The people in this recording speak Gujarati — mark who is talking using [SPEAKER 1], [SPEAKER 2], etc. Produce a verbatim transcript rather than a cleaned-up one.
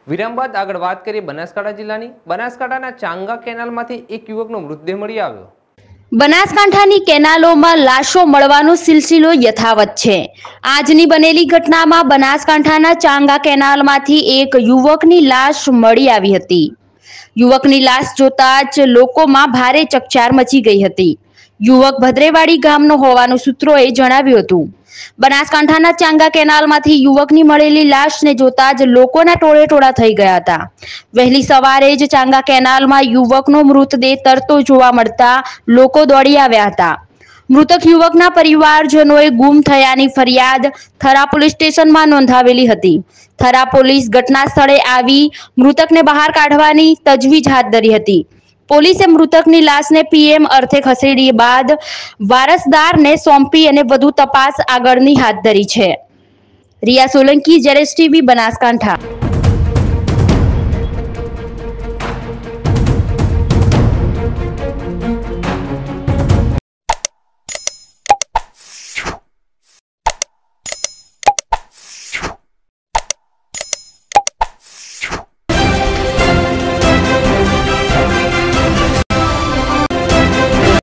[SPEAKER 1] વિરામ બાદ આગળ વાત કરીએ બનાસકાંઠા જિલ્લાની। બનાસકાંઠાના ચાંગા કેનાલમાંથી એક યુવકનો મૃતદેહ મળી આવ્યો।
[SPEAKER 2] બનાસકાંઠાની કેનાલોમાં લાશો મળવાનો સિલસિલો યથાવત છે। આજની બનેલી ઘટનામાં બનાસકાંઠાના ચાંગા કેનાલમાંથી એક યુવકની લાશ મળી આવી હતી। યુવકની લાશ જોતા જ લોકોમાં ભારે ચકચાર મચી ગઈ હતી। યુવક ભદ્રેવાડી ગામનો હોવાનું સૂત્રોએ જણાવ્યું હતું। બનાસકાંઠાના ચાંગા કેનાલમાંથી યુવકની મળેલી લાશને જોતા જ લોકોના ટોળે ટોળા થઈ ગયા હતા। વહેલી સવારે જ ચાંગા કેનાલમાં યુવકનો મૃતદેહ તરતો જોવા મળતા લોકો દોડી આવ્યા હતા। મૃતક યુવકના પરિવારજનોએ ગુમ થયાની ફરિયાદ થરા પોલીસ સ્ટેશનમાં નોંધાવેલી હતી। થરા પોલીસ ઘટના સ્થળે આવી મૃતકને બહાર કાઢવાની તજવીજ હાથ ધરી હતી। પોલીસે મૃતકની લાશને પીએમ અર્થે ખસેડી બાદ વારસદારને સોંપી અને વધુ તપાસ આગળની હાથ ધરી છે। રિયા સોલંકી, જેડેશ ટીવી, બનાસકાંઠા।